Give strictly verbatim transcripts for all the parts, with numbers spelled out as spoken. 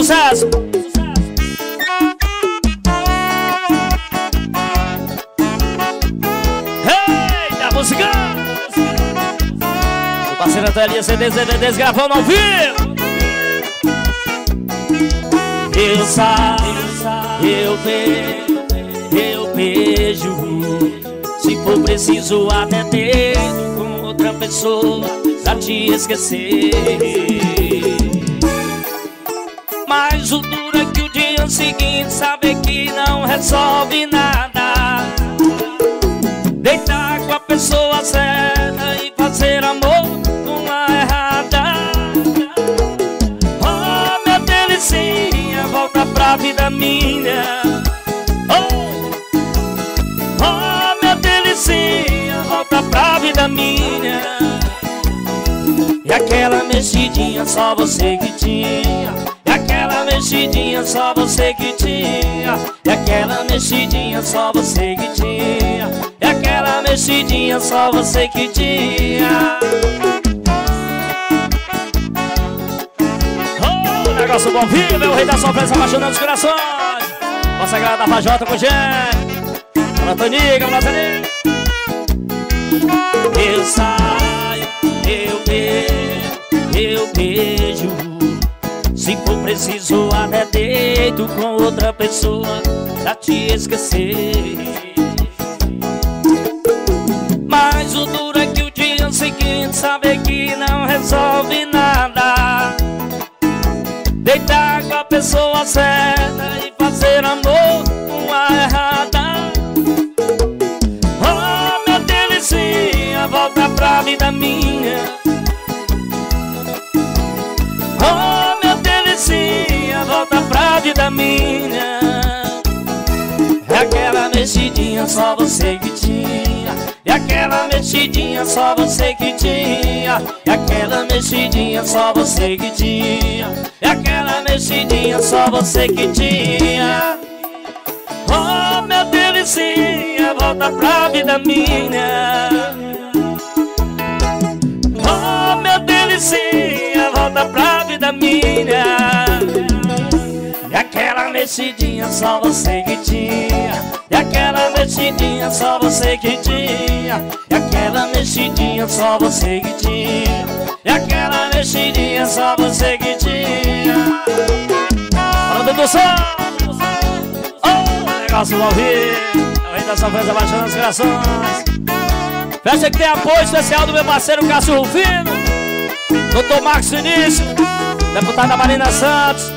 sucesso. Eita, música. O parceiro Antônio, C Ds, D V Ds gravando ao vivo. Eu saio, eu vejo, eu beijo. Se for preciso até deito com outra pessoa pra te esquecer. Mas o duro é que o dia seguinte saber que não resolve nada. Deitar com a pessoa certa e fazer amor com a errada. Oh, minha delicinha, volta pra vida minha. Oh, oh, minha delicinha, volta pra vida minha. E aquela mexidinha só você que tinha. E aquela mexidinha só você que tinha. E aquela mexidinha só você que tinha. E aquela mexidinha só você que tinha. Oh, negócio bom vivo, é o rei da sofrência apaixonando os corações. Nossa galera da Fajota com gente. Fala Toniga, fala Toniga. Eu saio, eu beijo, eu beijo. Se for preciso até deito com outra pessoa pra te esquecer. Mas o duro é que o dia seguinte saber que não resolve nada. Deitar com a pessoa certa e fazer amor com a errada. Oh, minha delicinha, volta pra vida minha. Oh, minha delicinha, volta pra vida minha. É aquela mexidinha só você que tinha. E aquela mexidinha só você que tinha. E aquela mexidinha só você que tinha. E aquela mexidinha só você que tinha. Oh, minha delicinha, volta pra vida minha. Oh, minha delicinha, volta pra vida minha. E aquela mexidinha só você que tinha. E aquela mexidinha só você que tinha. E aquela mexidinha só você que tinha. E aquela mexidinha só você que tinha. Fala do som. Oh, negócio ao vivo. A rei da sofrência abaixando os corações. Festa que tem apoio especial do meu parceiro Cássio Rufino, doutor Marcos Vinícius, deputado da Marina Santos.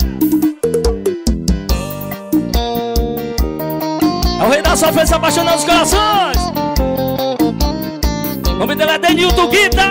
É o rei da sofrência apaixonando os corações. O nome dele é Denilton Guita.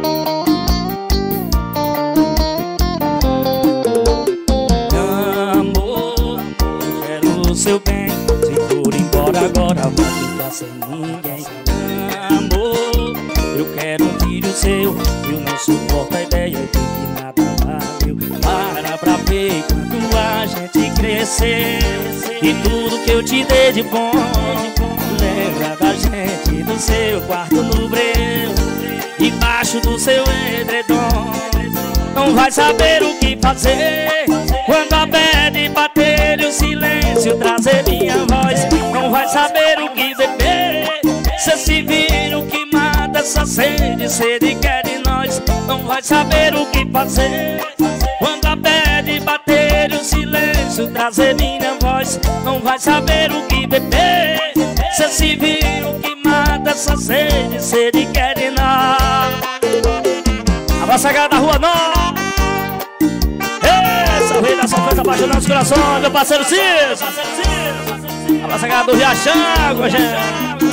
Amor, eu quero o seu bem. Se for embora agora vai ficar sem ninguém. Amor, eu quero um filho seu. Eu não suporto a ideia de que nada valeu. Para pra ver quando a gente crescer. E tudo que eu te dei de bom. Lembra da gente no seu quarto no breu, debaixo do seu edredom. Não vai saber o que fazer quando a bad bater e o silêncio trazer minha voz. Não vai saber o que beber. Cê se vira o que mata essa sede, sede quer de nós. Não vai saber o que fazer quando a bad bater e o silêncio trazer minha voz. Não vai saber o que beber. Cê se vira o que mata essa sede, sede quer de nós. Abraça a galera da Rua Nova. Essa é o rei da sofrência apaixonando os corações, meu parceiro Cis. Abraça a galera do Riachango, gente.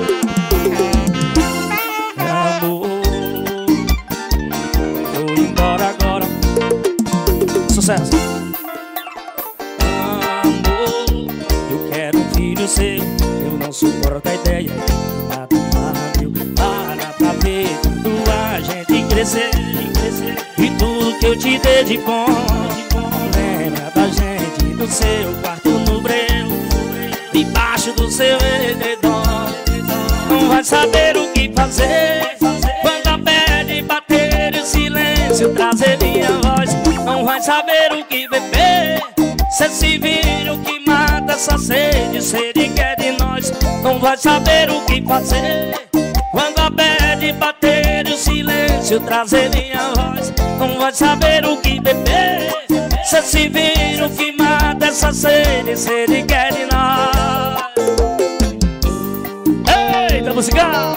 Amor, vou embora agora. Sucesso. Amor, eu quero um filho seu. Eu não suporto a ideia de nada valeu. Para pra ver quando a gente crescer. E tudo que eu te dei de bom. Lembra da gente no seu quarto no breu, debaixo do seu edredom. Não vai saber o que fazer quando a bad bater e o silêncio trazer minha voz. Não vai saber o que beber. se vira o que mata essa sede. Se ele quer de nós, não vai saber o que fazer. Quando a bad bater e o silêncio trazer minha voz, não vai saber o que beber. Se se vira o que mata essa sede. Se ele quer de nós. Eita, musical!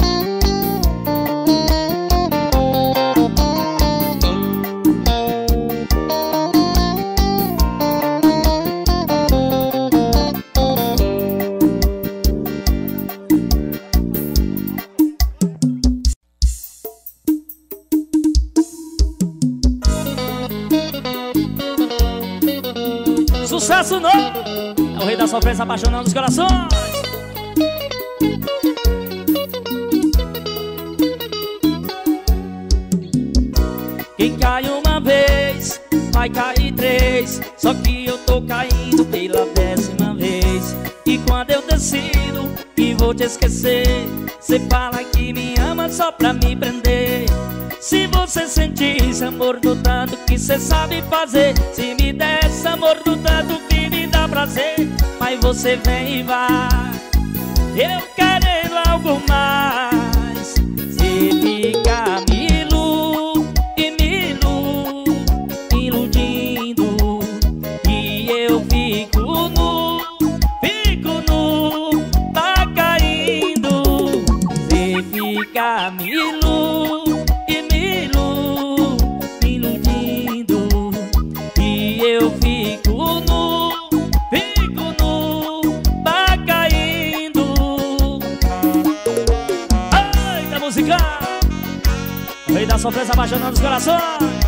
Sucesso novo! É o rei da sofrência apaixonando os corações. Quem cai uma vez, vai cair três. Só que eu tô caindo pela décima vez. E quando eu decido que vou te esquecer, cê fala que me ama só pra me prender. Se você sentisse amor do tanto que cê sabe fazer, se me desse amor do tanto que me dá prazer, mas você vem e vai, eu querendo algo mais. Cê fica me ilu, e me ilu, iludindo, e eu fico nu, fico nu, tá caindo. Cê fica me ilu, eu fico nu, fico nu, tá caindo. Eita, música! O rei da sofrência apaixonando os corações.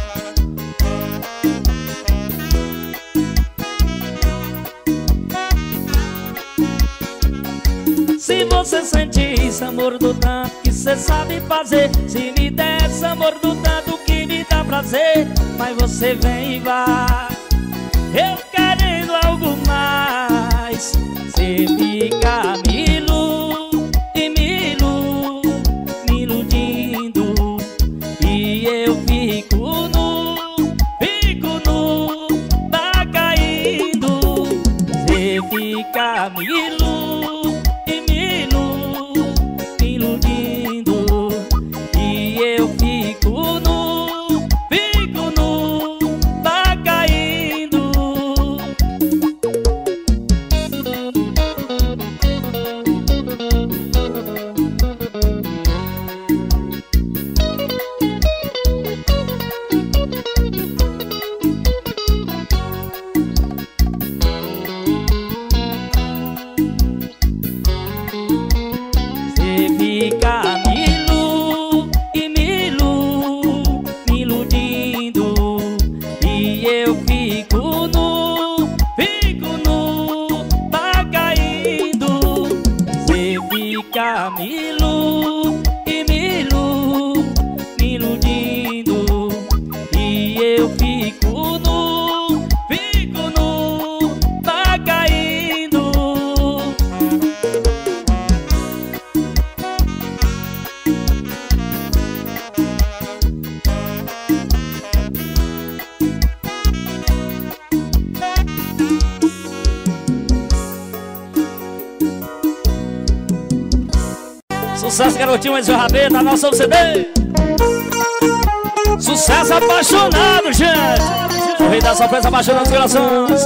Se você sentisse amor do tanto que cê sabe fazer, se me desse amor do tanto que me dá prazer, mas você vem e vai, eu querendo algo mais. Cê fica me ilu, e me ilu, me iludindo, e eu fico nu, fico nu, tá caindo. Cê fica me ilu, e me ilu, me iludindo, e eu fico nu, fico nu, tá caindo. Fica me ilu, e me ilu, me iludindo, e eu fico nu, fico nu, tá caindo. Cê fica me ilu, e me ilu, me iludindo, e eu fico nu, fico nu, tá caindo. Sucesso, garotinho, mas o rabeta, nosso C D. Sucesso apaixonado, gente. O rei da surpresa apaixonando os corações.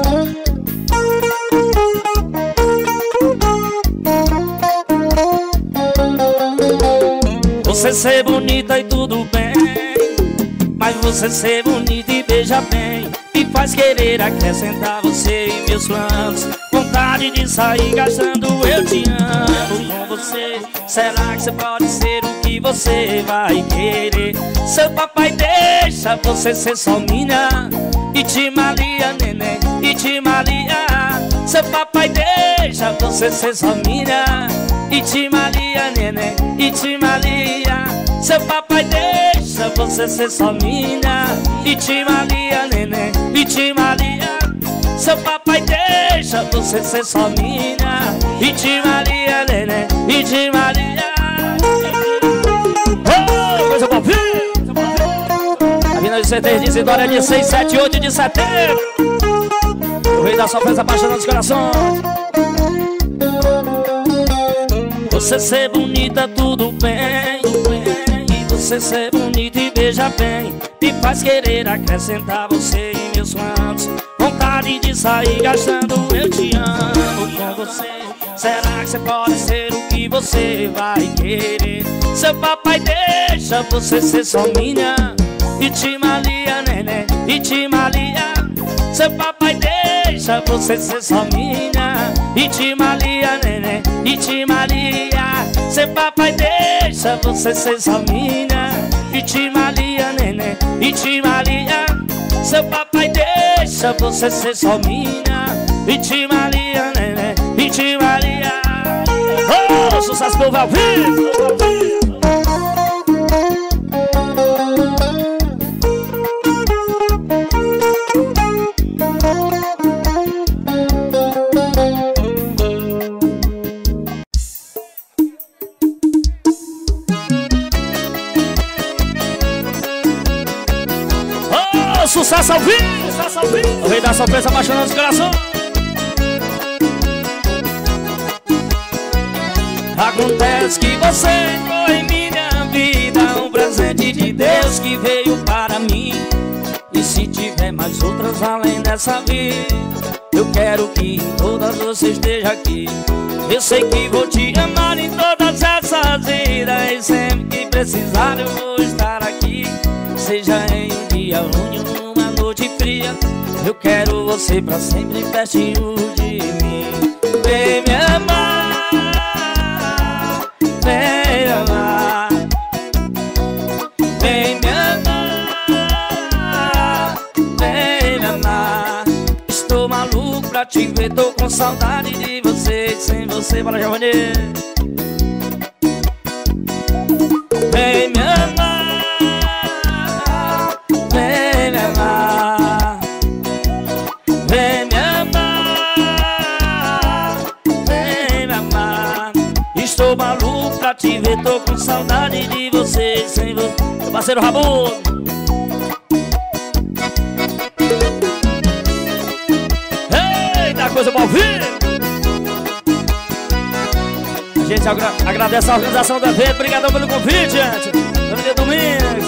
Você ser bonita e tudo bem, mas você ser bonita e beija bem me faz querer acrescentar você em meus planos. Vontade de sair gastando, eu te amo com você. Será que você pode ser o que você vai querer? Seu papai deixa você ser só minha e te malia, neném, e te malia. Seu papai deixa você ser só minha e te malia, neném, e te malia. Seu papai deixa você ser só minha e te malia, neném, e te malia. Seu papai deixa você ser só minha e te malia, neném, e te malia. Oh, coisa boa, a Vina de Certeza de Isidora, dia seis, sete e oito de setembro. O rei da surpresa apaixonando os corações. Você ser bonita, tudo bem, tudo bem. E você ser bonita e beija bem me faz querer acrescentar você em meus planos. Vontade de sair gastando, eu te amo com você. Será que você pode ser o que você vai querer? Seu papai deixa você ser só minha. E te malia, neném, e te malia. Seu papai deixa você ser só minha. E te malia, neném, e te malia. Seu papai deixa você ser só minha. E te malia, neném, e te malia. Seu papai deixa você ser só minha. E te malia, neném, e te malia. Oh, sucesso povo ao vivo. Sucesso ao vivo, sucesso ao vivo. O rei da surpresa apaixonando os corações. Acontece que você entrou em minha vida, um presente de Deus que veio para mim. E se tiver mais outras além dessa vida, eu quero que em todas você esteja aqui. Eu sei que vou te amar em todas essas vidas, e sempre que precisar eu vou estar aqui. Seja em um dia ruim ou uma noite fria, eu quero você pra sempre pertinho de mim. Vem me amar, vem me amar, vem me amar, vem me amar. Estou maluco pra te ver, tô com saudade de você. Sem você, para Giovanni. Vem me amar, vem me amar, vem me amar, vem me amar. Estou maluco pra te ver, tô com saudade de você. Sem você, meu parceiro Rabudo. Eita, coisa boa, viu? A gente agra agradece a organização do evento. Obrigadão pelo convite, gente. Família Domingos.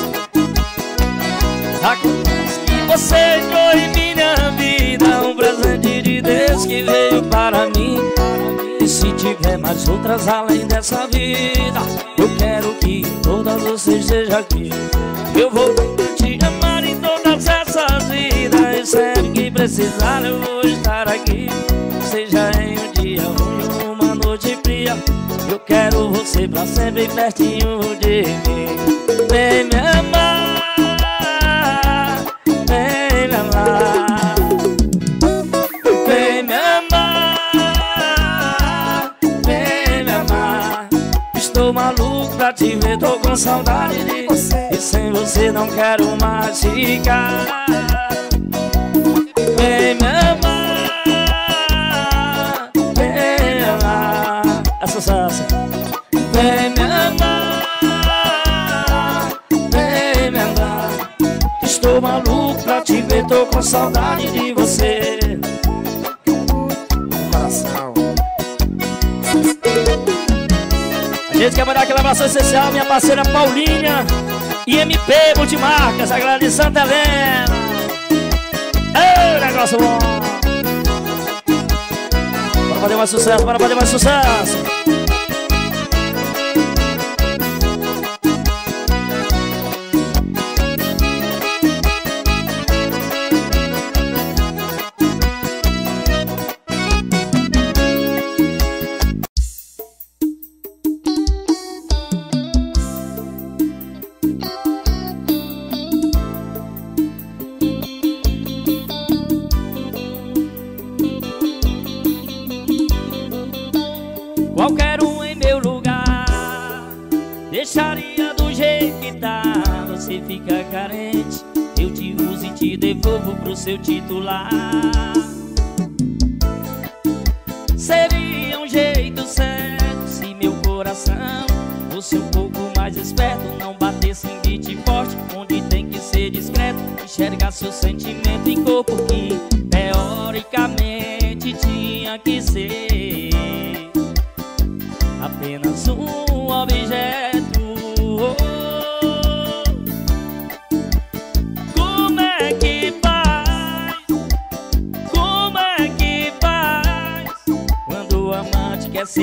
Acontece que você entrou em minha vida, um presente de Deus que veio para mim. E se tiver mais outras além dessa vida, eu quero que em todas você esteja aqui. Eu vou te amar em todas essas vidas, e sempre que precisar eu vou estar aqui. Seja em um dia ruim ou uma noite fria, eu quero você pra sempre pertinho de mim. Vem me amar, vem me amar, vem me amar, vem me amar. Estou maluco pra te ver, tô com saudade de você, e sem você não quero mais ficar. Vem me amar, vem me amar. É sucesso. Vem me amar, vem me amar. Estou maluco pra te ver, tô com saudade de você. Coração. A gente quer mandar aquele abraço especial, minha parceira Paulinha e M P Multimarcas, a galera de Santa Helena. Ei, negócio bom. Bora fazer mais sucesso, bora fazer mais sucesso. Qualquer um em meu lugar deixaria do jeito que tá. Você fica carente, eu te uso e te devolvo pro seu titular. Seria um jeito certo se meu coração fosse um pouco mais esperto, não batesse em beat forte, onde tem que ser discreto, enxergar seu sentimento em corpo que teoricamente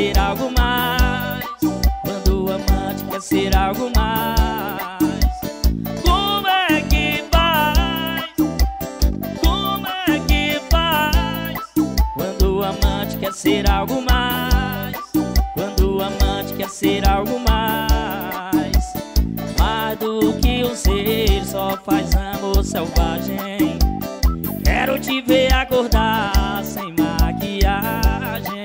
ser algo mais. Quando o amante quer ser algo mais. Como é que faz? Como é que faz? Quando o amante quer ser algo mais. Quando o amante quer ser algo mais. Mais do que um ser, só faz amor selvagem. Quero te ver acordar sem maquiagem.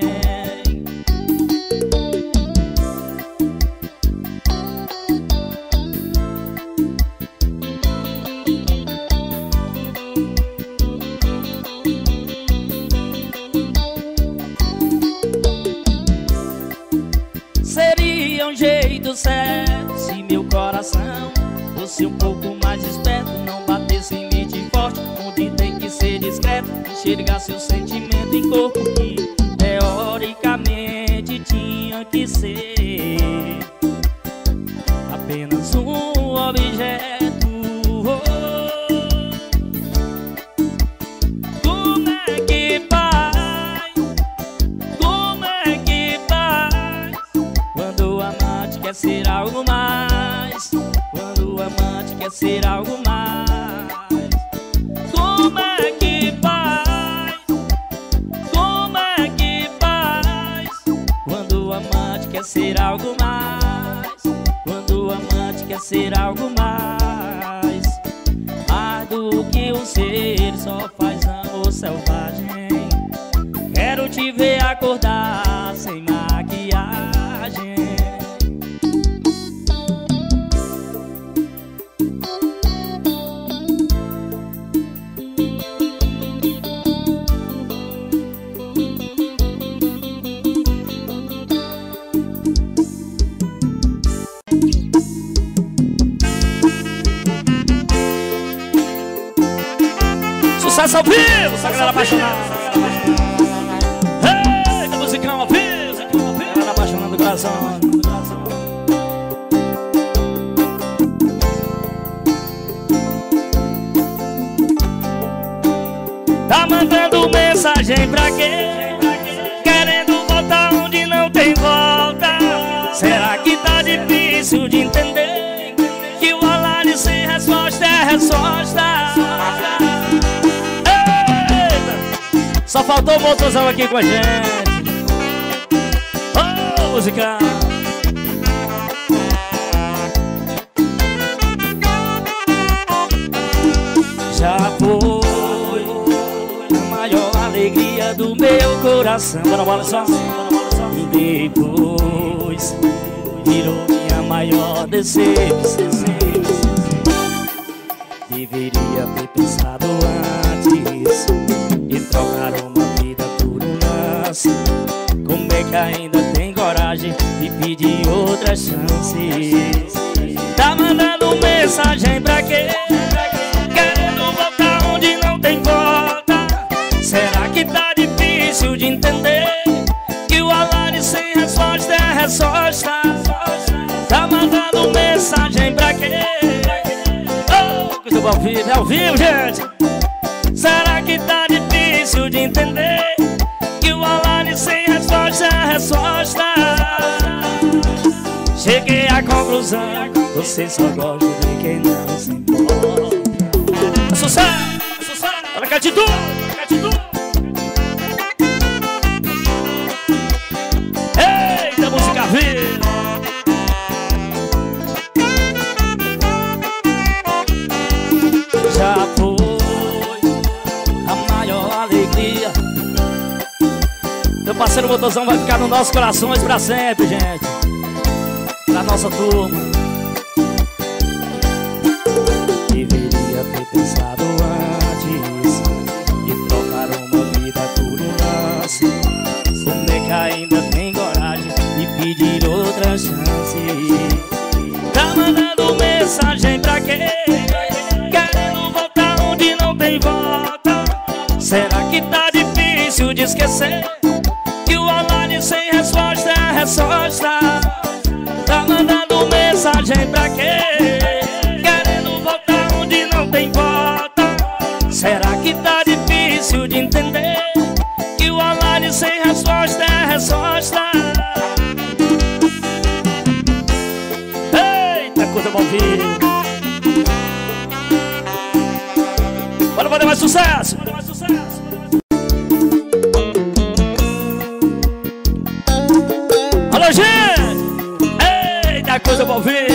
Seria um jeito certo se meu coração fosse um pouco mais esperto, não batesse em mente forte, onde tem que ser discreto, enxergar seu sentimento em corpo que teoricamente tinha que ser apenas um objeto. Como é que faz? Como é que faz? Quando o amante quer ser algo mais. Quando o amante quer ser algo mais. Como é que faz? Como é que faz? Quando o amante quer ser algo mais. Quando o amante quer ser algo mais. Mais do que um ser, só faz amor selvagem. Quero te ver acordar sem maquiagem. Sucesso ao vivo, essa galera apaixonada. Eita, musicão ao vivo, galera apaixonada do coração. Tá mandando mensagem pra quê? Querendo voltar onde não tem volta. Será que tá difícil de entender que o alarde sem resposta é resposta? Só faltou o motorzão aqui com a gente. Oh, música! Já foi a maior alegria do meu coração. Bora, bora só. E depois virou minha maior decepção. Deveria ter pensado antes e trocar uma vida por um lance. Como é que ainda tem coragem de pedir outra chance? Tá mandando mensagem pra quê? Querendo voltar onde não tem volta. Será que tá difícil de entender que o alarme sem resposta é resposta? Tá mandando mensagem pra quê? Oh, coisa boa ao vivo, é ao vivo, gente. Será que tá difícil de entender que o alarme sem resposta é resposta? Cheguei à conclusão, você só gosta de quem não se importa. Sucesso! Sucesso! Olha cá de tu! Olha cá de tu! Eita, música viva! Já foi a maior alegria. Meu parceiro motorzão vai ficar nos nossos corações pra sempre, gente. Da nossa turma. Deveria ter pensado antes e trocar uma vida por um lance. Como é que ainda tem coragem de pedir outra chance? Tá mandando mensagem pra quê? Querendo voltar onde não tem volta. Será que tá difícil de esquecer que o alarme sem resposta é resposta? Tá mandando mensagem pra quê? Querendo voltar onde não tem volta. Será que tá difícil de entender que o alarme sem resposta é resposta? vivo. Bora fazer mais sucesso. Bora mais sucesso. Alô, gente! Eita, coisa pra ouvir.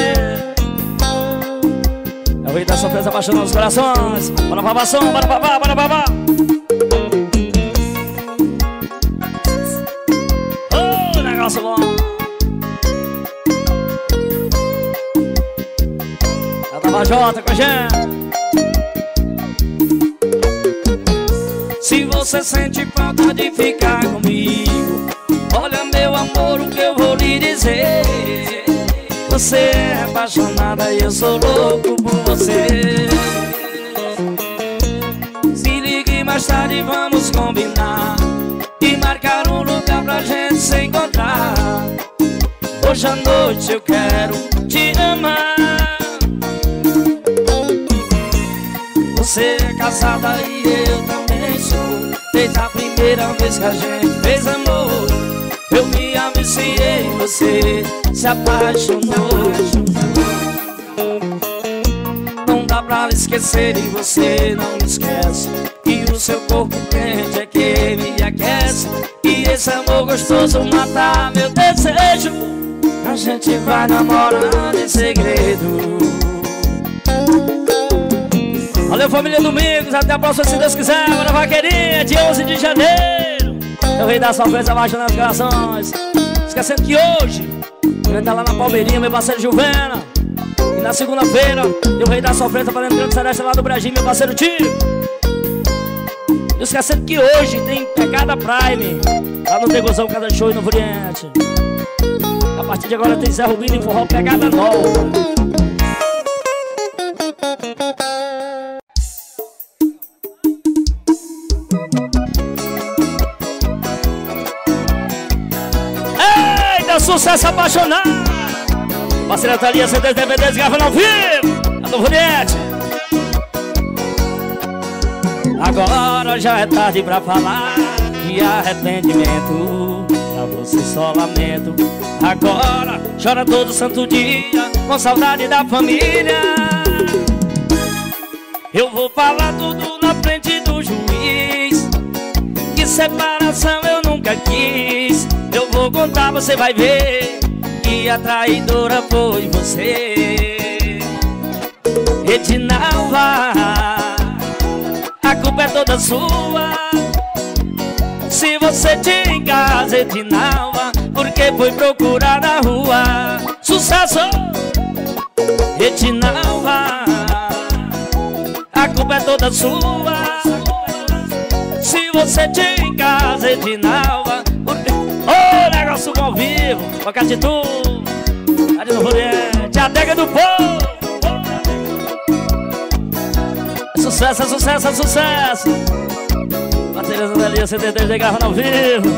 É o rei da surpresa apaixonando os corações. Bora pra bação, bora pra babá, bora pra babá. Oh, negócio bom. Já tava Jota com a gente. Se você sente falta de ficar comigo, olha, meu amor, o que eu vou lhe dizer. Você é apaixonada e eu sou louco por você. Se ligue mais tarde, vamos combinar e marcar um lugar pra gente se encontrar. Hoje à noite eu quero te amar. Você é casada e eu também sou. Desde a primeira vez que a gente fez amor, eu me aviciei em você, se apaixonou. Não dá pra esquecer e você não me esquece. E o seu corpo quente é que me aquece. E esse amor gostoso mata meu desejo. A gente vai namorando em segredo. Valeu, família Domingos, até a próxima se Deus quiser. Agora vaqueirinha, dia onze de janeiro. É o rei da surpresa abaixando as corações. Esquecendo que hoje ele tá lá na Palmeirinha, meu parceiro Juvena. E na segunda-feira tem o rei da surpresa fazendo grande celeste lá do Brasil, meu parceiro Tio. Não esquecendo que hoje tem Pegada Prime lá no Tegozão, cada show e no Oriente. A partir de agora tem Zé Rubinho e Forró Pegada Nova. Sucesso apaixonado. Parceira Thalia, C Ds, D V Ds, gravando ao vivo. A do Oriente. Agora já é tarde pra falar de arrependimento. Pra você só lamento. Agora chora todo santo dia com saudade da família. Eu vou falar tudo na frente do juiz. Que separação eu nunca quis. Eu vou contar, você vai ver que a traidora foi você, Edinalva. A culpa é toda sua. Se você tinha em casa, Edinalva, porque foi procurar na rua. Sucesso! Edinalva, a culpa é toda sua. Se você tinha em casa, Edinalva, porque... Ô, negócio ao vivo, toca de tudo. Ali no Oriente, a adega do povo. É sucesso, é sucesso, é sucesso. Baterias da Elia, C D D gravando ao vivo.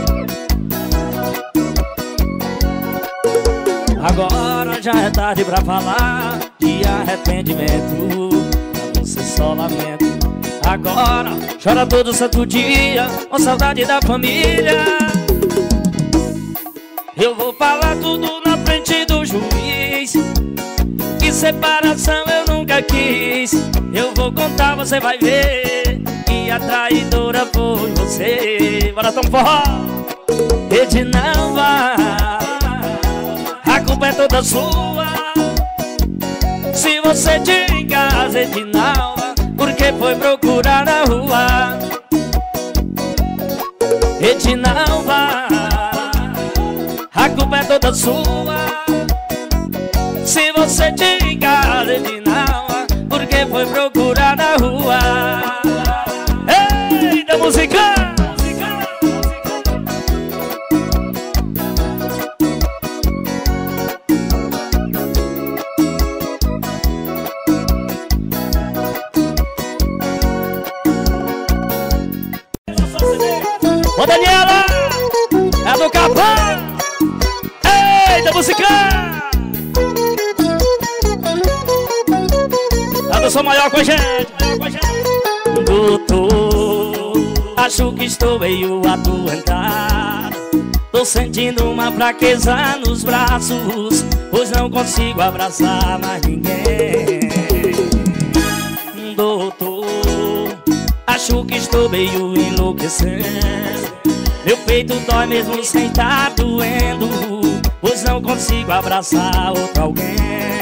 Agora já é tarde pra falar de arrependimento. Pra você só lamento. Agora chora todo santo dia com saudade da família. Eu vou falar tudo na frente do juiz. Que separação eu nunca quis. Eu vou contar, você vai ver que a traidora foi você. Bora, Tom Forró. Edinalva, a culpa é toda sua. Se você tinha em casa, Edinalva, porque foi procurar na rua. Edinalva, a culpa é toda sua. Se você tinha em casa, Edinalva, porque foi procurar na rua. Eita, música! Ô, Daniela, é do Capão. Eita, música! Eu sou maior com a gente. Doutor, acho que estou meio adoentado. Tô sentindo uma fraqueza nos braços. pois não consigo abraçar mais ninguém. Doutor, acho que estou meio enlouquecendo. Meu peito dói mesmo sem tá doendo, pois não consigo abraçar outro alguém.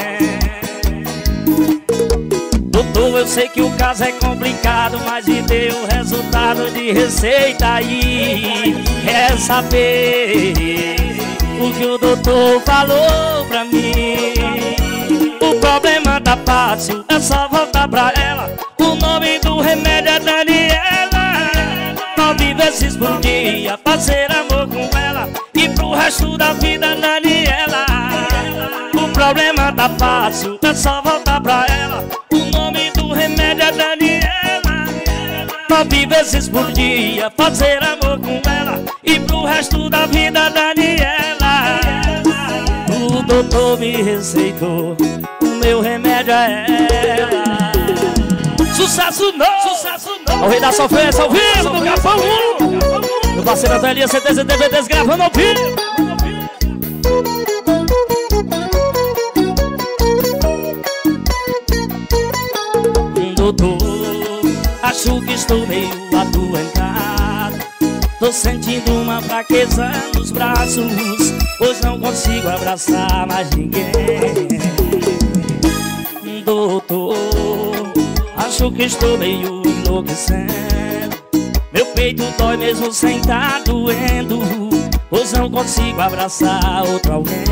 Doutor, eu sei que o caso é complicado, mas me deu o resultado de receita aí. Quer saber o que o doutor falou pra mim? O problema tá fácil, é só voltar pra ela. O nome do remédio é Daniela. Nove vezes por dia, fazer amor com ela e pro resto da vida, Daniela. O problema tá fácil, é só voltar pra ela. O nome do remédio é Daniela. Nove vezes por dia, fazer amor com ela e pro resto da vida, Daniela. O doutor me receitou, o meu remédio é ela. Sucesso não, sucesso não. O rei da sofrência ao vivo no Capão um. Meu parceiro Antônio Elias, C Ds e D V Ds gravando ao vivo. Doutor, acho que estou meio adoentado. Tô sentindo uma fraqueza nos braços, pois não consigo abraçar mais ninguém. Doutor, acho que estou meio enlouquecendo. Meu peito dói mesmo sem tá doendo, pois não consigo abraçar outro alguém.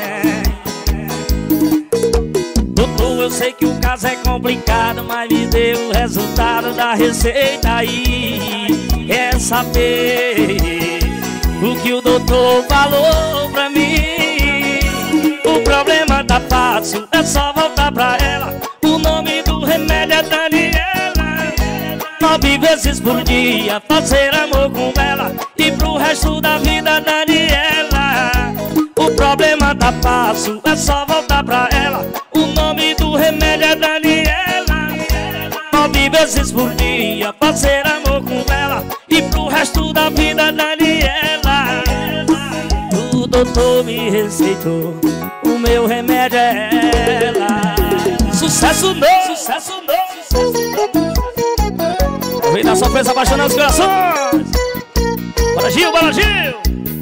Doutor, eu sei que o caso é complicado, mas me deu o resultado da receita aí. Quer saber o que o doutor falou pra mim? O problema tá fácil, é só voltar pra ela. O nome do remédio é Daniela. Nove vezes por dia, fazer amor com ela e pro resto da vida, Daniela. O problema tá fácil, é só voltar pra ela. O nome do remédio é Daniela. Nove vezes por dia, fazer amor com ela e pro resto da vida, Daniela. O doutor me receitou, o meu remédio é ela. Sucesso não, sucesso não. O rei da sofrência apaixonando os corações. Bora Gil, bora Gil.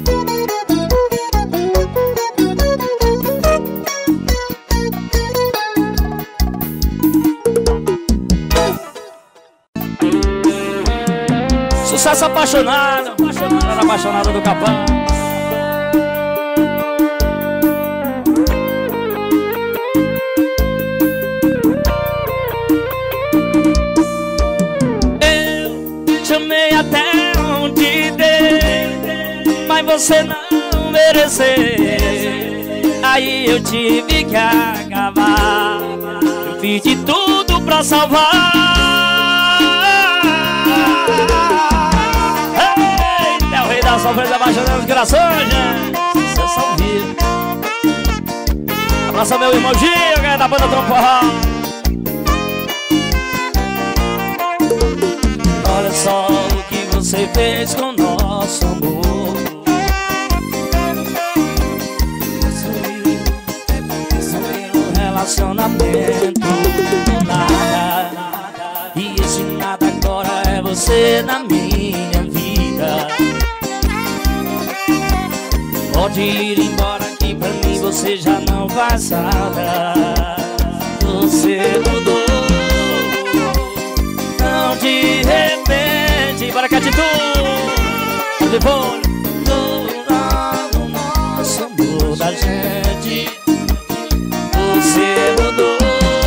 Sucesso apaixonado, apaixonado, apaixonado do Capão. Eu chamei até onde dei, mas você não mereceu. Aí eu tive que acabar. Eu fiz de tudo pra salvar. Da sofrência apaixonando os corações, gente. Sucesso ao vivo. Abraça meu irmão Gil, galera da banda Trompão. Olha só o que você fez com nosso amor. Destruiu um relacionamento do nada. E esse nada agora é você na minha vida. Pode ir embora que pra mim você já não faz nada. Você mudou, não de repente. Bora que atitude, onde for no nosso amor da gente. Você mudou,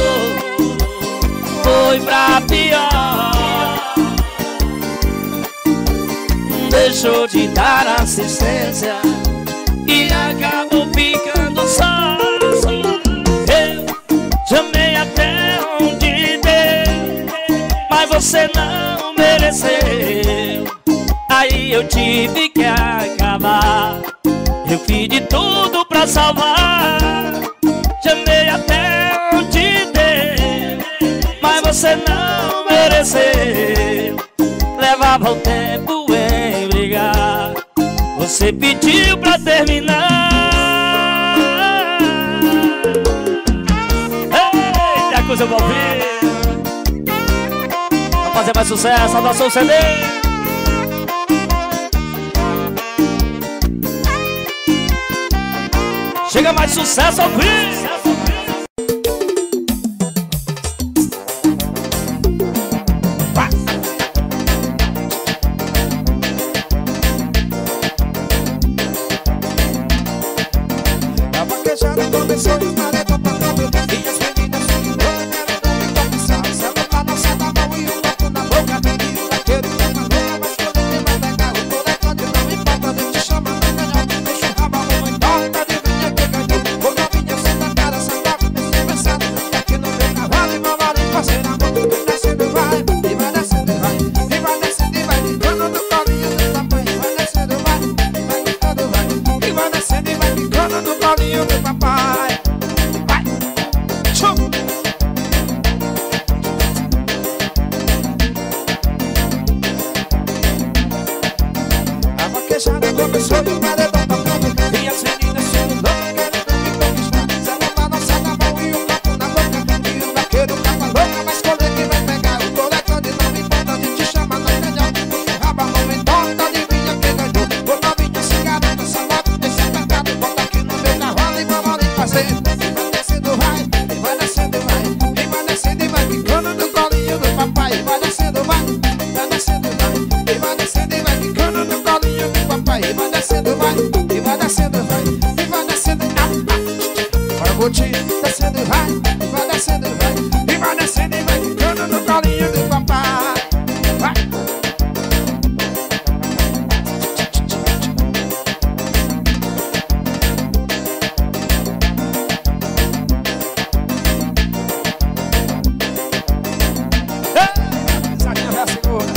foi pra pior. Deixou de dar assistência e acabou ficando só. Eu chamei até onde dei, mas você não mereceu. Aí eu tive que acabar. Eu fiz de tudo pra salvar. Chamei até onde dei, mas você não mereceu. Levava o tempo em brigar, você pediu pra terminar. coisa boa. Vamos fazer mais sucesso, saudação C D. Chega mais sucesso ao vivo. A vaquejada começou e os maletão tocando. E as meninas subindo, querendo me conquistar. O celular na nossa mão e o copo na boca. E o vaqueiro tá maluca, mas quando ele vai pegar o coletante, não importa, ele te chama pra ganhar. Deixa o rabo, não importa, adivinha quem ganhou. Ô novinha, senta a cara, senta a vida, sem pensar. Aqui no meu cavalo e vamos ali fazer amor. Vai descendo e vai, e vai descendo e vai. E vai descendo e vai, ficando no colinho do papai. E vai descendo e vai, e vai ficando e vai. E vai descendo e vai, ficando no colinho do papai. Vai, tchum. A vaquejada começou e o maredão tocando. E as meninas subindo, querendo me conquistar. Celular na nossa mão e o copo na boca. E o vaqueiro tá louca, mas quando ele vai pegar o coletante, não importa, a gente chama na melhor. O rabo não importa, adivinha quem ganhou. Ô novinha, se garanta, essa moto desse mercado. Bota aqui no meu cavalo e vamos ali fazer. E vai descendo, vai, e vai descendo, vai. E vai descendo e vai, ficando no colinho do papai. E vai descendo, vai, e vai descendo, vai. E vai descendo e vai, ficando no colinho do papai. E vai descendo, vai, e vai descendo, vai. E vai descendo, ah, ah. Vai, vou te descendo, vai, e vai descendo, vai. E vai descendo e vai, ficando no colinho do papai. Vai. Pisadinha vai a segunda.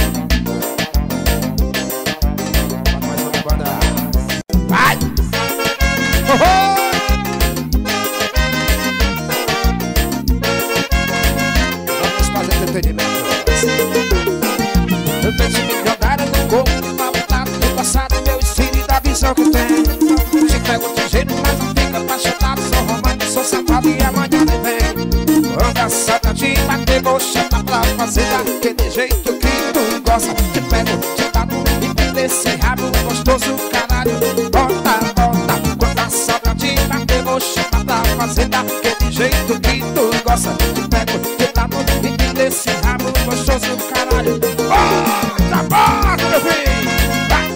Bota mais uma banda. Vai! Oh, oh! Vamos fazer entretenimento. Eu penso me jogar no corpo, uma vontade do passado, meu estilo e da visão que tenho. Te pego de jeito, mas não fica apaixonado. Sou romântico, sou safado e amanhã nem vem. Quando a saudade bater, vou chamar pra fazer daquele jeito que tu gosta. Te pego de lado e desse rabo gostoso, caralho. Bota, bota. Quando a saudade bater, vou chamar pra fazer daquele jeito que tu gosta. Te pego de lado e desse rabo gostoso, caralho. Bota, bota, meu filho. Vai.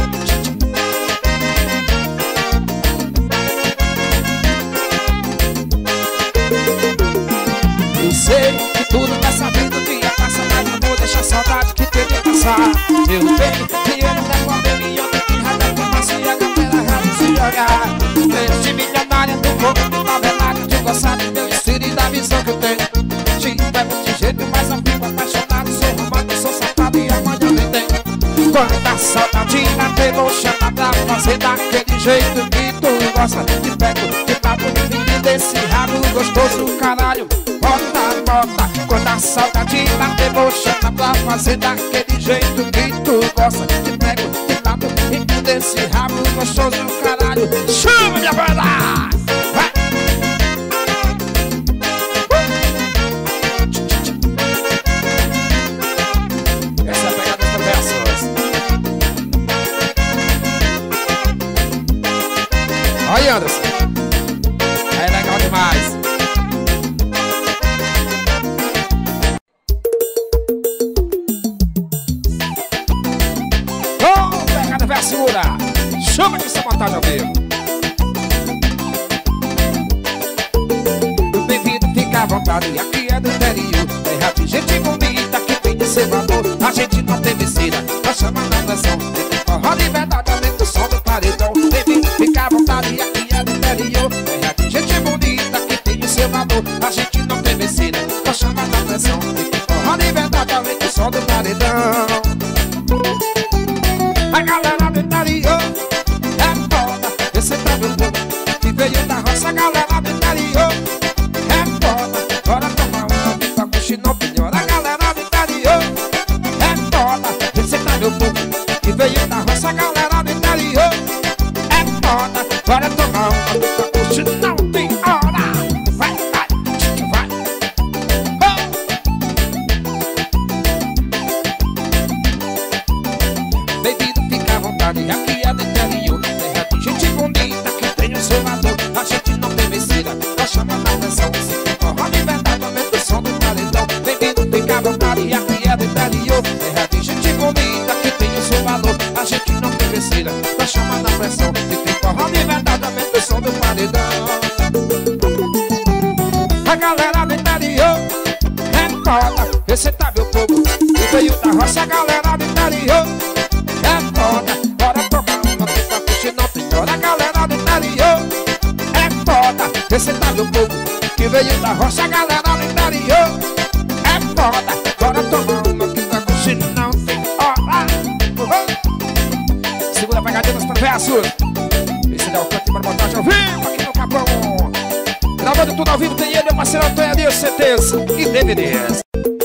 Eu sei que tudo nessa vida um dia passa, mas não vou deixar a saudade que tem de passar. Eu tenho dinheiro da pobre e eu tenho que radar pra massa e a galera já se jogar. Desde milionária do corpo de favelado, de gostar do meu estilo e da visão que eu tenho. Te pego de jeito, mas eu fico apaixonado. Sou romântico, sou safado e amanhã nem tem. Quando a saudade bater, vou chamar pra fazer daquele jeito que tu gosta. Te pego de lado e desse rabo gostoso, caralho. Bota, bota. Quando a saudade bater, vou chamar pra fazer daquele jeito que tu gosta. Te pego de lado e desse rabo gostoso, caralho. Chama minha banda! Vai! Essa é a pegada dos versos. Olha, Anderson. É legal demais. Oh, pegada versura. Chama de sabotagem ao vivo. Bem-vindo, fica à vontade. Aqui é do interior. Terra de gente bonita que tem de ser valor. A gente não tem visita, nós chamamos na pressão. Tem forró de verdade, além do som do paredão. Bem-vindo, fica à vontade. Aqui é do interior. Terra de gente bonita que tem de ser valor. A gente não tem visita, nós chamamos na pressão. Tem forró de verdade, além do som do paredão. A galera do interior é foda, esse tá meu povo que veio da roça. A galera do interior é foda, bora tomar uma que tá puxando opinião. A galera do interior é foda, esse tá meu povo que veio da roça. A galera do interior é foda, bora tomar da roça, galera do interior. É foda, bora tocar uma que tá curtindo, tem toda a galera do interior. É foda, esse tá do povo que veio da roça, galera do interior. É foda, bora tomar uma que tá curtindo, não tem hora. Uhum. Segura a pegadinha nos travessos. Esse é o canto para botar de ao vivo aqui no Capão. Gravando tudo ao vivo, tem ele, meu parceiro Antônio ali, C Ts e D V Ds.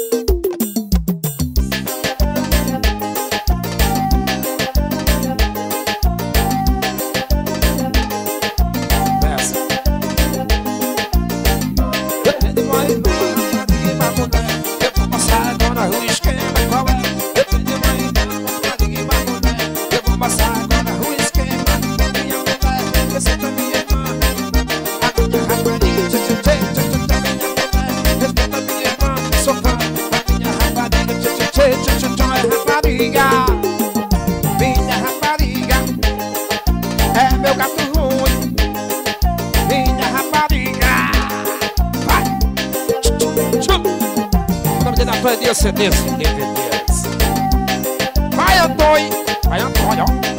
Minha rapariga é meu gato ruim. Minha rapariga vai. O nome dele é Antônio C Ds e D V Ds. Vai, Antônio. Vai, Antônio, ó.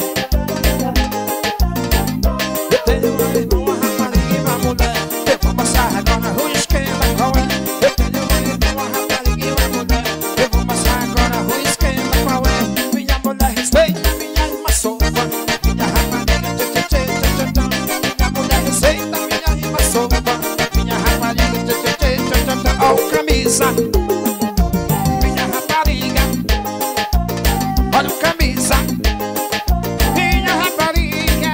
Eu tenho uma irmã, uma rapariga e uma mulher. Eu vou passar agora na rua, esquema com ele. Eu tenho uma irmã, uma rapariga e uma mulher. Eu vou passar agora na rua, esquema com ele. Minha mulher respeita, minha irmã sopa. Minha rapariga, tchê, tchê, tchê, tchê, tchê. Minha mulher respeita, minha irmã sopa. Minha rapariga, tchê, tchê, tchê, tchê, tchê. Ó, camisa. Minha rapariga. Olha o camisa. Minha rapariga.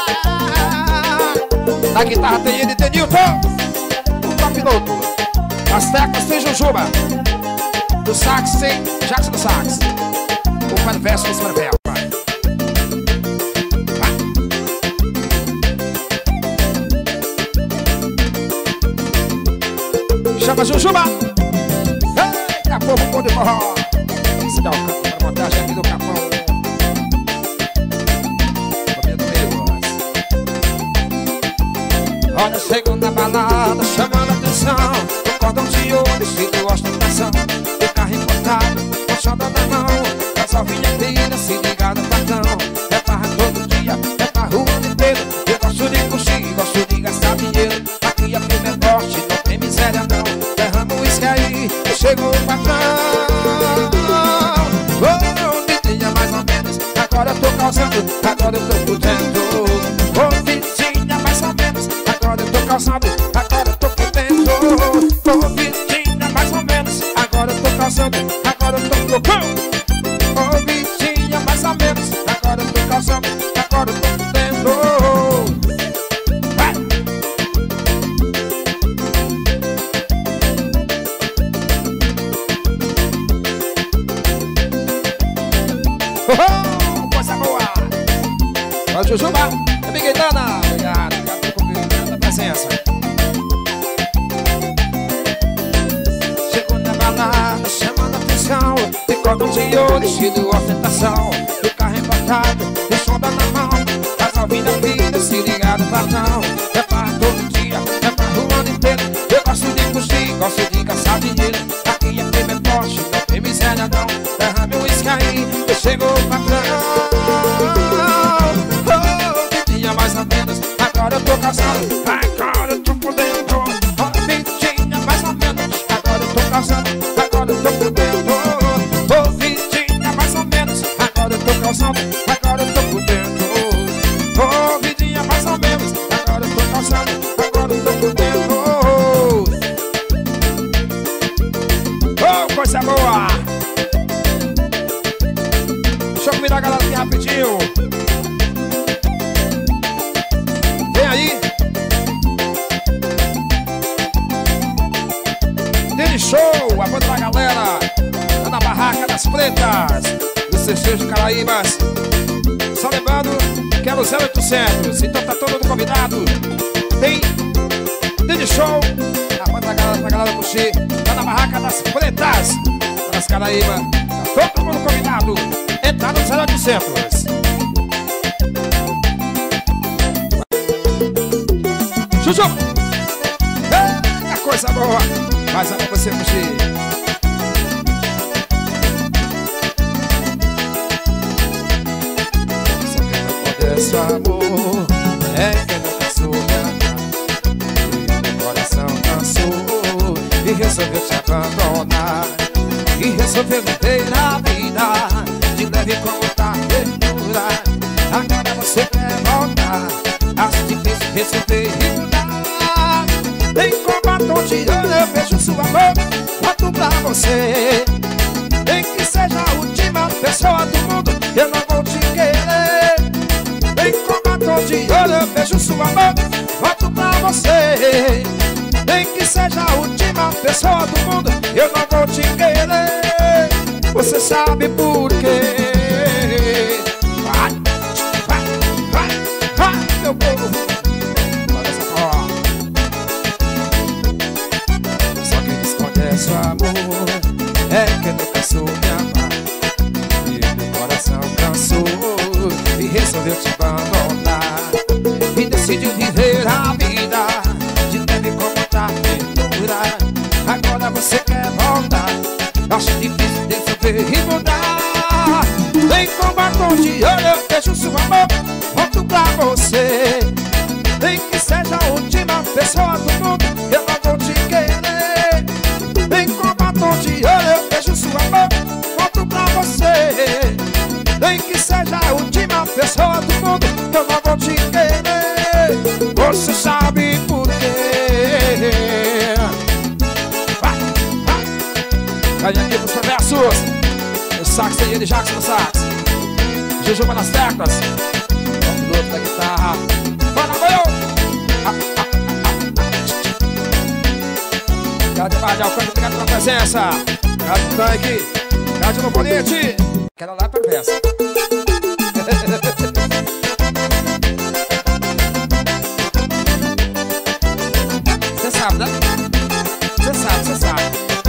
Na guitarra tem ele, tem Newton. O copiloto. As teclas tem Jujuba. Do sax tem Jackson do sax. O Panverso dos Panverso. Chama Jujuba. Eita, povo bom de forró. Se dá o campo para montagem aqui do Capão. Olha, segunda balada chamando a atenção. O cordão de ouro, estilo ostentação. O carro importado, com chanda na mão. Casal vinha inteira, se liga no patrão. É barra todo dia, é pra rua inteira. Eu gosto de curtir, gosto de gastar dinheiro. Aqui a firma é forte, não tem miséria não. Derrama o uísque aí, e chegou o patrão. Oh, vizinha mais ou menos, agora eu tô causando, agora eu tô fudendo. Oh, vizinha mais ou menos, agora eu tô causando, agora eu tô fudendo. Oh, vizinha mais ou menos, agora eu tô causando, agora eu tô fudendo. Oh, vizinha mais ou menos, agora eu tô causando, agora eu tô fudendo. Vai! Oh, coisa boa! Olha o Jujuba, amiga Dana, obrigado, obrigado por convidar a presença. Chegou na balada, chamando a atenção. De cordão de ouro, estilo ostentação. Do carro embarcado, de sonda na mão. Casal vida vida, se liga no patrão. É pra todo dia, é pra rua inteira. Eu gosto de curtir, gosto de gastar dinheiro. Aqui é firme, é forte, não tem miséria não. Derrame o uísque aí, e chegou o patrão. Oh, vizinha mais ou menos, agora eu tô casado, agora eu tô fudendo. Oh, vizinha mais ou menos, agora eu tô casado, agora eu tô fudendo. Oh, vizinha mais ou menos, agora eu tô casado, agora eu tô fudendo. Oh, vizinha mais ou menos, agora eu tô casado, agora eu tô fudendo. Oh, coisa boa! Deixa eu convidar a galera aqui rapidinho. Vem aí. Dele Show, a banda da galera. Tá na Barraca das Pretas, do Cestejo de Caraíbas. Só lembrando que é no zero oitocentos. Então tá todo mundo convidado. Tem Dele Show, a banda da galera, pra galera curtir. Tá na Barraca das Pretas, das Caraíbas. Tá todo mundo convidado. Entrar no zero oitocentos. Juju! Eita, coisa boa! Mas é pra você curtir. confesso, amor, é que nunca soube amar. Meu coração cansou e resolveu te abandonar. E resolveu viver a vida de leve como tá ternura. Agora você quer voltar, acho difícil resolver e mudar. Vem com batom de olho, eu vejo sua mão, volto pra você. Nem que seja a última pessoa do mundo, eu não vou te querer. Vem com batom de olho, eu vejo sua mão, volto pra você. Nem que seja a última pessoa do mundo, eu não vou te querer. Você sabe por quê? Vai, vai, vai, vai, meu povo. Olha essa porra. Só quem desconhece o amor é que nunca soube amar. E meu coração cansou e resolveu te abandonar. E decidiu viver a vida de leve como tá ternura. Agora você quer voltar, acho difícil resolver e mudar. Vem com batom de olho, eu vejo sua mão, volto pra você. Nem que seja a última pessoa do mundo, eu não vou te querer. Vem com batom de olho, eu vejo sua mão, volto pra você. Nem que seja a última pessoa do mundo, eu não vou te querer. Você sabe por quê? Vai, vai. Cai aqui pros versos. O sax tem ele, Jackson no sax, Jujuba nas teclas, o piloto da guitarra. Bora, meu! Cadê o Badial? Obrigado pela presença. Cadê o tanque? Cadê o oponente? Quero lá pra peça. Você sabe, né? Você sabe, você sabe.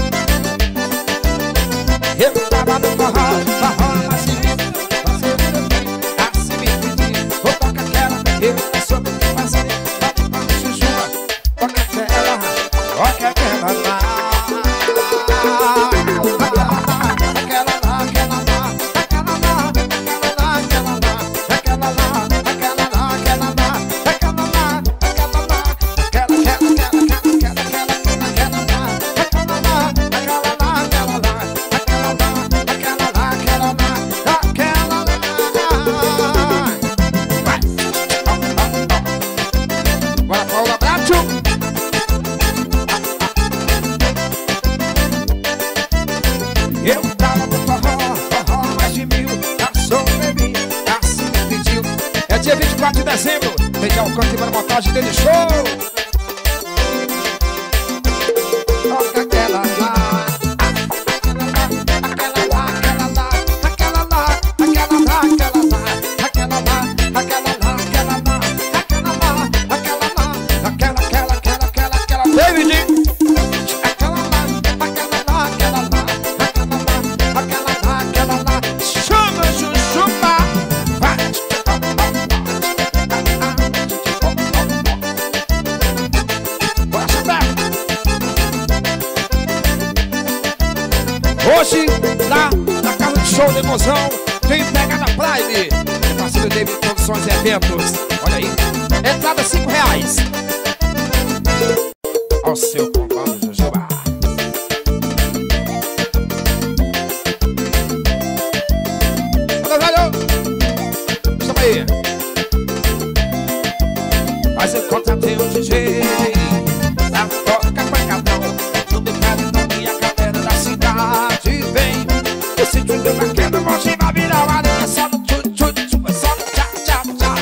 Eu tava no forró, forró, mas se me assim me pedir, vou tocar aquela, eu não sou do que fazer, toca pra Jujuba, toca aquela, toca aquela lá, aquela lá, aquela lá, aquela lá, aquela lá, aquela lá, aquela lá, aquela lá, aquela lá, aquela lá, aquela lá, aquela lá, aquela, aquela, aquela, aquela, aquela, aquela, aquela lá, aquela lá, aquela lá, aquela lá. Bora, Paula Bracho. Eu tava no forró, forró mais de mil. Passou, bebi, assim me pediu. É dia vinte e quatro de dezembro. Vem cá o canto para a montagem dele show. Toca aquela lá. Hoje, lá na casa de show de emoção, tem pegada Prime, parceiro David Produções e Eventos. Olha aí, entrada cinco reais. Ao seu compadre Jujuba. Olha, velho, estamos aí. Mas eu contratei um D J na toca pancadão, no mercado e a galera da cidade vem. Esse tchutchu vaqueiro, o mochi vai virar uma areia. Só no tchutchu, tchutchu, é só no tchá, tchá, tchá.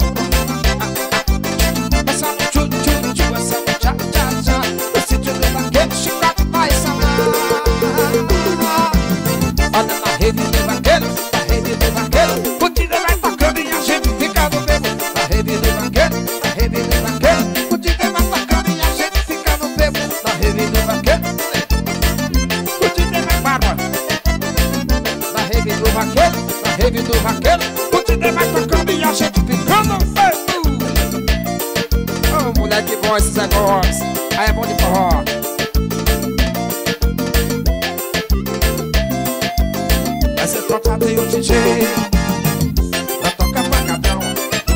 É só no tchutchu, tchutchu, é só no tchá, tchá, tchá. Esse tchutchu vaqueiro, Chicago vai salar. Olha na rede do vaqueiro, na rede do vaqueiro, o D J vai tocando e a gente fica no bebo. Na rede do vaqueiro, na rede do vaqueiro, o D J vai tocando e a gente fica no bebo. Na rede do vaqueiro, o D J vai barba. Na rede do vaqueiro, na rede do vaqueiro, o D J vai tocando e a gente fica no bebo. Ô, oh, moleque bom esses negócios, aí é bom de forró. Mas eu contratei o D J pra tocar pancadão,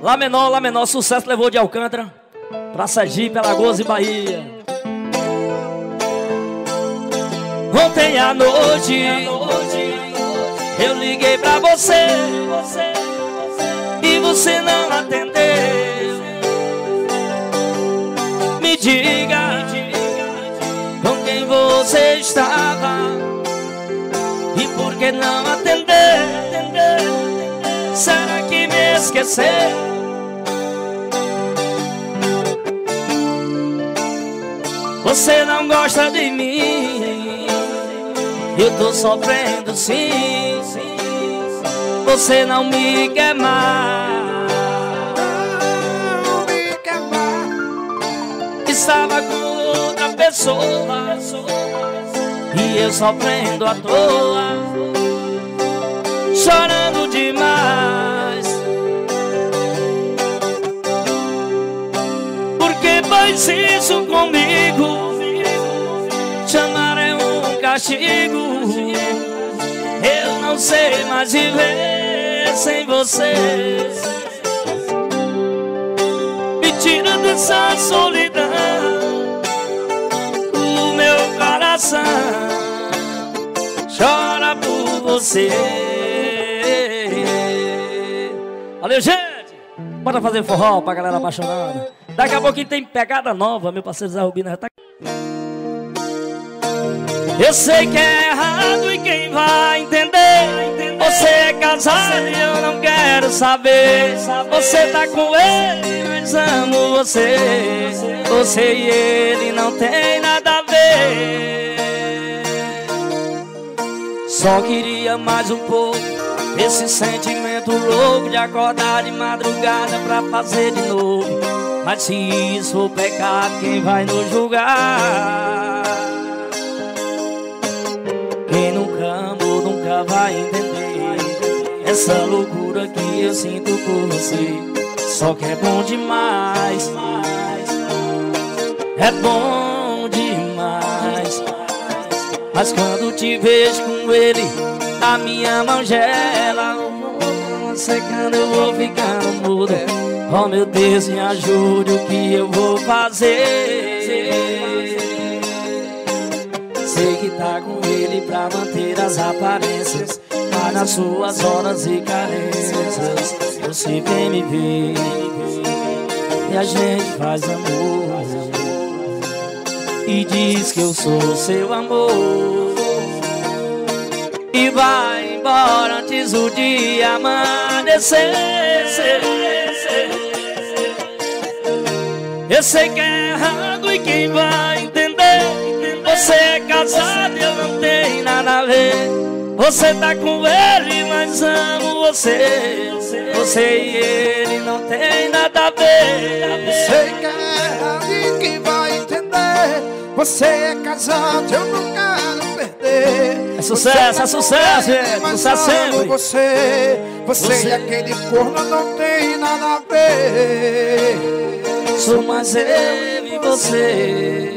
Lá menor, Lá menor, sucesso levou de Alcântara pra Sergipe, Alagoas e Bahia. Ontem à noite eu liguei pra você e você não atendeu. Me diga com quem você estava e por que não atendeu? Será que me esqueceu? Você não gosta de mim, eu tô sofrendo sim. Você não me quer mais, não me quer mais. Estava com outra pessoa e eu sofrendo à toa, chorando demais. Por que faz isso comigo? Chamar é um castigo. Eu não sei mais viver sem você. Me tira dessa solidão, o meu coração chora por você. Valeu, gente! Bora fazer forró pra galera apaixonada. Daqui a pouquinho tem pegada nova, meu parceiro Zé Rubino já tá. Eu sei que é errado e quem vai entender? Você é casado e eu não quero saber. Você tá com ele, mas amo você. Você e ele não tem nada a ver. Só queria mais um pouco esse sentimento louco de acordar de madrugada pra fazer de novo. Mas se isso for pecado, quem vai nos julgar? Quem nunca amou nunca vai entender essa loucura que eu sinto por você. Só que é bom demais, é bom demais. Mas quando te vejo com ele, a minha mão gela, secando eu vou ficando muda. Oh meu Deus, me ajude, o que eu vou fazer? Sei que tá com ele pra manter as aparências, mas nas suas horas e carências você vem me ver e a gente faz amor e diz que eu sou seu amor e vai embora antes do dia amanhecer. Eu sei que é errado e quem vai entender? Você é casado e eu não tenho nada a ver. Você tá com ele, mas amo você. Você e ele não tem nada a ver. Eu sei que é errado e quem vai entender? Você é casado, eu não quero perder. É sucesso, é sucesso, gente. Sucesso sempre. Você, você, você e aquele corno não tem nada a ver. Sou mais eu e você.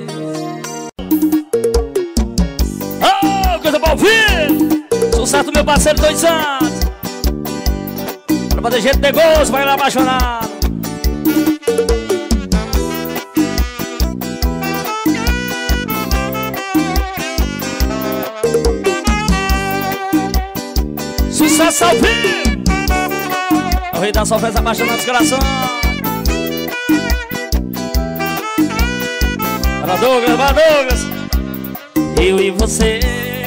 Oh, coisa boa ouvir. Sucesso, meu parceiro, dois anos. Pra fazer gente de gosto, vai lá apaixonado. Sucesso ao vivo. O rei da solfeja apaixonado dos corações. Para Douglas, para Douglas. Eu e você,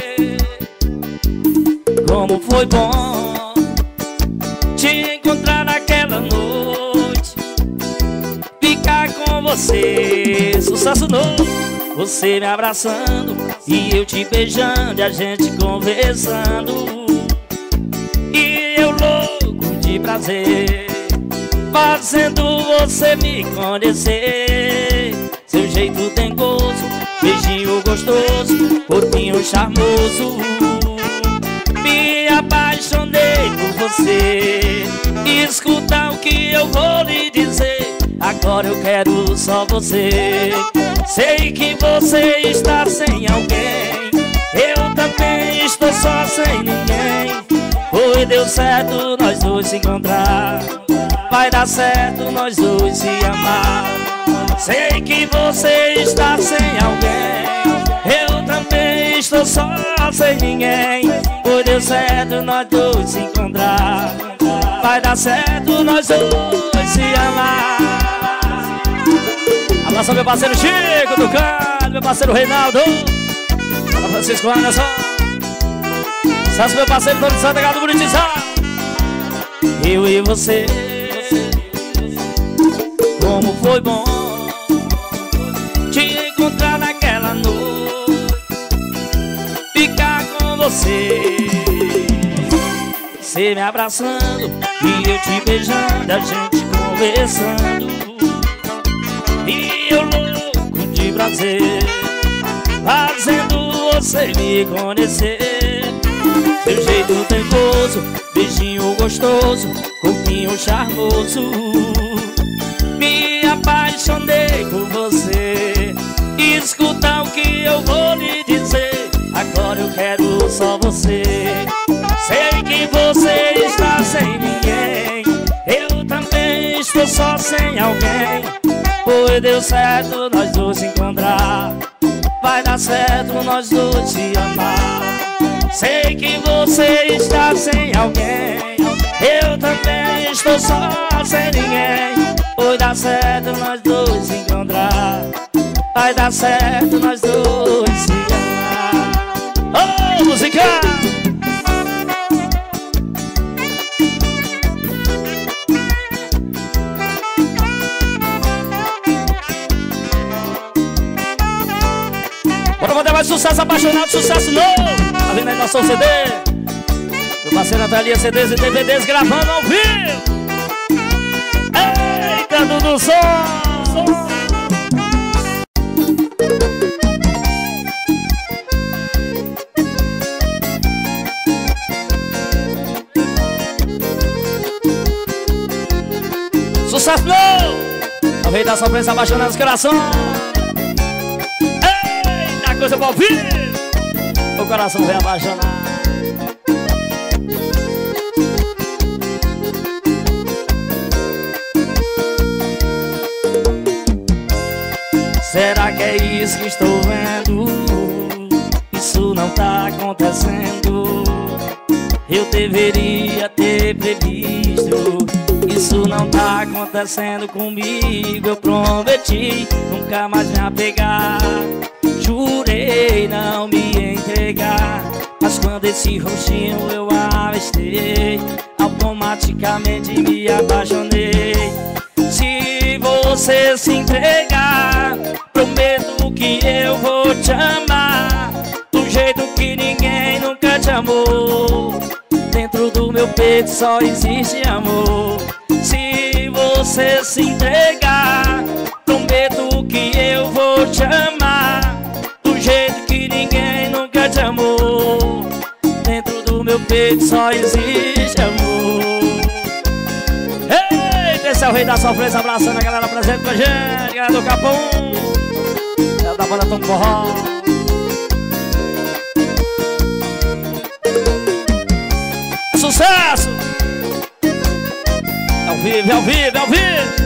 como foi bom te encontrar naquela noite, ficar com você. Sucesso novo, você me abraçando e eu te beijando e a gente conversando. E eu louco de prazer, fazendo você me conhecer. Seu jeito tem gosto, beijinho gostoso, corpinho charmoso. Me apaixonei por você. Escuta o que eu vou lhe dizer. Agora eu quero só você. Sei que você está sem alguém, eu também estou só sem ninguém. Foi, deu certo nós dois se encontrar. vai dar certo nós dois se amar. Sei que você está sem alguém, eu também estou só sem ninguém. Por deu certo nós dois se encontrar, vai dar certo nós dois se amar. Abraço meu parceiro Chico do Canto, meu parceiro Reinaldo, São Francisco Anderson, Celso meu parceiro Tony Santa Gado Buritizar. Eu e você, como foi bom te encontrar naquela noite, ficar com você, você me abraçando e eu te beijando, a gente conversando, e eu louco de prazer, fazendo você me conhecer. Seu jeito teimoso, beijinho gostoso, corpinho charmoso, me apaixonei por você. Escuta o que eu vou lhe dizer, agora eu quero só você. Sei que você está sem ninguém, eu também estou só sem alguém. Pois deu certo nós dois se encontrar, vai dar certo nós dois se amar. Sei que você está sem alguém, eu também estou só sem ninguém. Pois dá certo nós dois se encontrar, vai dar certo nós dois se amar. Oh, música! Bora mandar mais sucesso apaixonado, sucesso novo. Tá vendo aí nosso C D? Meu parceiro Natalia C Ds e D V Ds gravando ao vivo. Eita, Dudu Som! Sucesso novo! Aproveita a surpresa apaixonada dos corações. Eita, coisa pra ouvir! O coração vem apaixonar. Será que é isso que estou vendo? Isso não tá acontecendo. Eu deveria ter previsto. Isso não tá acontecendo comigo. Eu prometi nunca mais me apegar, jurei não me entregar, mas quando esse rostinho eu avistei, automaticamente me apaixonei. Se você se entregar, prometo que eu vou te amar do jeito que ninguém nunca te amou. Dentro do meu peito só existe amor. Se você se entregar, prometo que eu vou te amar do jeito que ninguém nunca te amou. Dentro do meu peito só existe amor. Eita, esse é o rei da surpresa, abraçando a galera presente com a gente, galera do Capão, galera da banda Tom Forró. É sucesso! É ao vivo, é ao vivo, é ao vivo!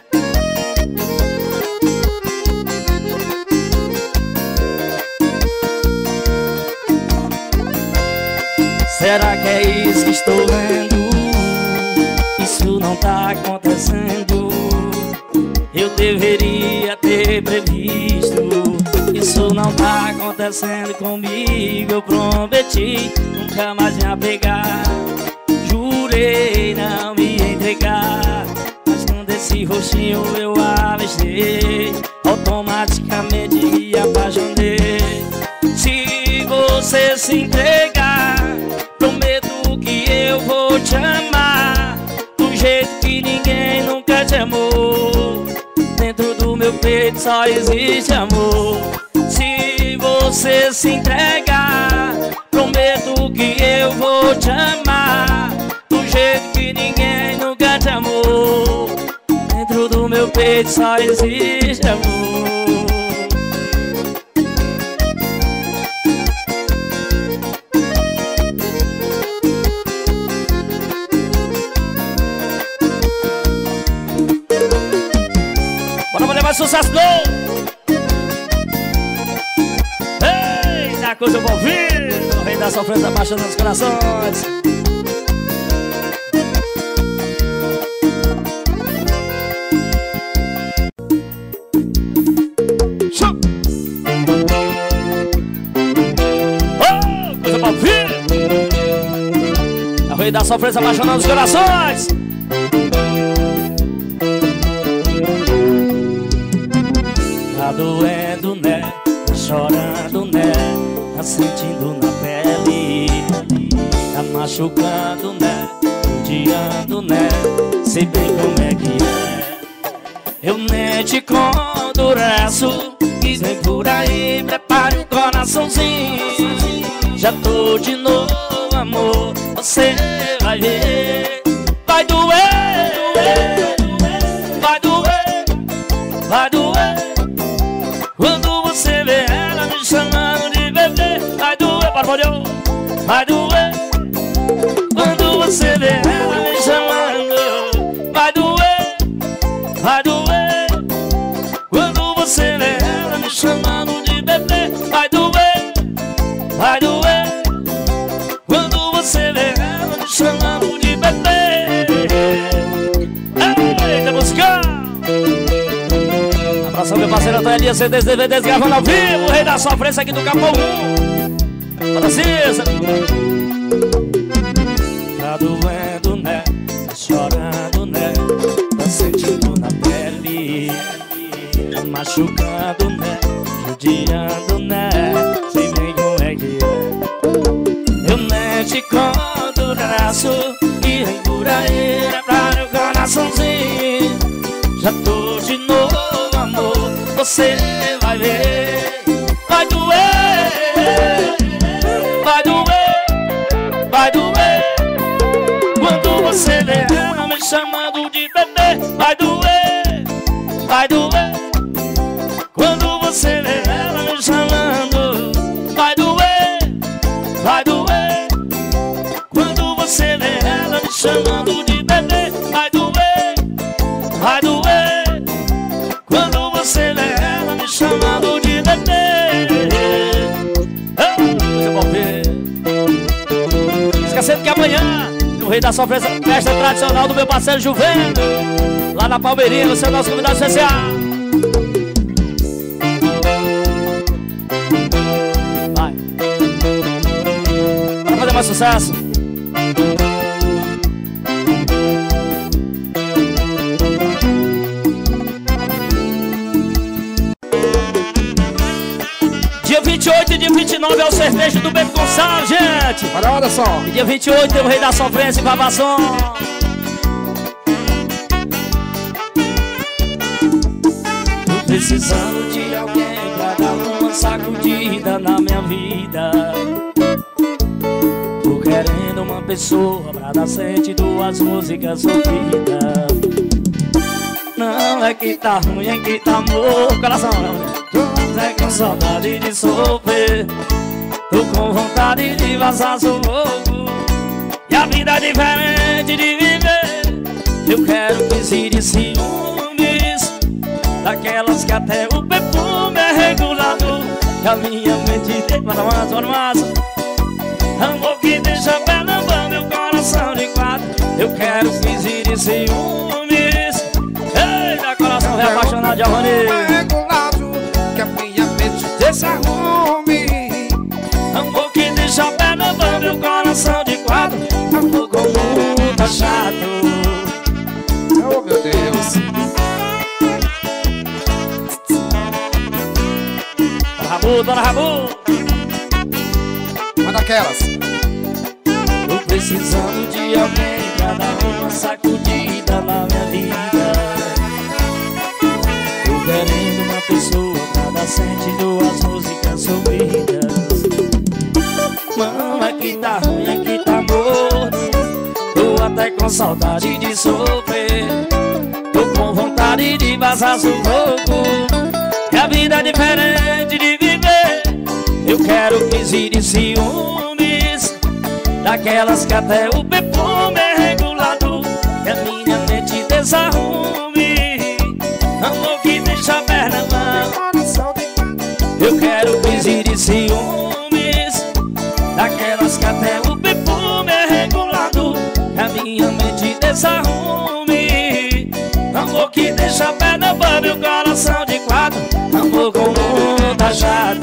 Será que é isso que estou vendo? Isso não tá acontecendo. Eu deveria ter previsto. Isso não tá acontecendo comigo. Eu prometi nunca mais me apegar, jurei não me entregar, mas quando esse rostinho eu avistei, automaticamente me apaixonei. Se você se entregar, prometo que eu vou te amar do jeito que ninguém nunca te amou. Dentro do meu peito só existe amor. Se você se entregar, prometo que eu vou te amar do jeito que ninguém nunca te amou. Dentro do meu peito só existe amor. sucesso novo. Eita, coisa boa vida. O rei da sofrência apaixonando os corações. Oh, coisa boa vida. O rei da sofrência apaixonando os corações. Tá doendo, né? Tá chorando, né? Tá sentindo na pele. Tá machucando, né? Odiando, né? Sei bem como é que é. Eu nem te conto o resto. E vem por aí, prepare o coraçãozinho. Já tô de novo, amor. Você vai ver. Vai doer, vai doer, vai doer. Quando você vê ela me chamando de bebê. Vai doer, barulhão, vai doer. Quando você vê ela me chamando. Vai doer, vai doer. Quando você vê ela me chamando de bebê. Vai doer, vai doer. Quando você vê ela me chamando de bebê. Eita, buscar. Abração meu parceiro Antônio Elias, C Ds, D V Ds gravando ao vivo. O rei da sofrência aqui do Capão um. Para Cisa. Tá doendo, né? Tá chorando, né? Tá sentindo na pele. Tá machucando, né? Judiando, né? Sei bem como é que é. Eu nem te conto o traço. E vem por aí, prepara o coraçãozinho. Já tô de novo, amor. Você vai ver. Vai doer, vai doer, vai doer. Quando você vê ela me chamando de bebê. Vai doer, vai doer. Quando você vê ela me chamando. Vai doer, vai doer. Quando você vê ela me chamando de bebê. Vai doer, vai doer. Quando você vê ela me chamando de bebê. Você pode ver. Esquecendo que amanhã o rei da sofrência, festa tradicional do meu parceiro Juveno, lá na Palmeirinha, você é o nosso convidado especial. Vai. Para fazer mais sucesso. Dia vinte e oito e dia vinte e nove é o sertanejo do Bento Gonçalves, gente. Olha, olha só. E dia vinte e oito tem o rei da sofrência em Babasson. Tô precisando de alguém pra dar uma sacudida na minha vida. Tô querendo uma pessoa pra dar sentido às músicas sofridas. Não é que tá ruim, é que tá amor. Coração, tô é com saudade de sofrer. Tô com vontade de vazar fogo. E a vida é diferente de viver. Eu quero que se de ciúmes, daquelas que até o perfume é regulado. Que a minha mente tem para mais, para mais. Amor que deixa pé na mão, meu coração de quatro. Eu quero que se de ciúmes. Eita, coração reapaixonado de Arroni. Regulado, que a minha mente desarrume. Amor que deixa pé na mão, meu coração de quatro. Amor como tá chato. Oh, meu Deus. Bora Rabu, bora Rabu. Manda aquelas. Tô precisando de alguém pra dar uma sacudida na minha vida. Tô querendo uma pessoa pra dar sentido às músicas ouvidas. Não é que tá ruim, é que tá morno. Tô até com saudade de sofrer. Tô com vontade de vazar sufoco. Que a vida é diferente de viver. Eu quero que se de ciúmes, daquelas que até o perfume é regulado. Que a minha mente desarrume. Amor que deixa a perna mão. Coração de quatro. Eu quero quinze de ciúmes, daquelas que até o perfume é regulado, que a minha mente desarrume. Amor que deixa a perna mão, meu coração de quatro. Amor com um tajado.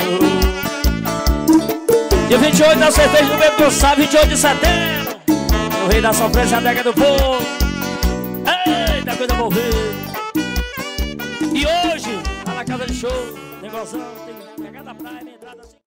Dia vinte e oito da cerveja do Beco Gonçalo, vinte e oito de setembro, o rei da surpresa, a década do povo. Eita, coisa boa ver. E hoje, lá na casa de show, tem gozão, tem pegada praia, entrada assim.